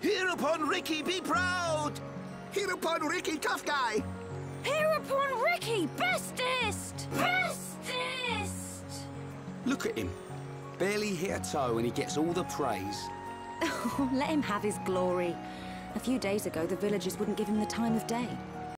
Heropon Riki, be proud! Heropon Riki, tough guy! Heropon Riki, bestest! Bestest! Look at him. Barely hit a toe and he gets all the praise. Oh, let him have his glory. A few days ago, the villagers wouldn't give him the time of day.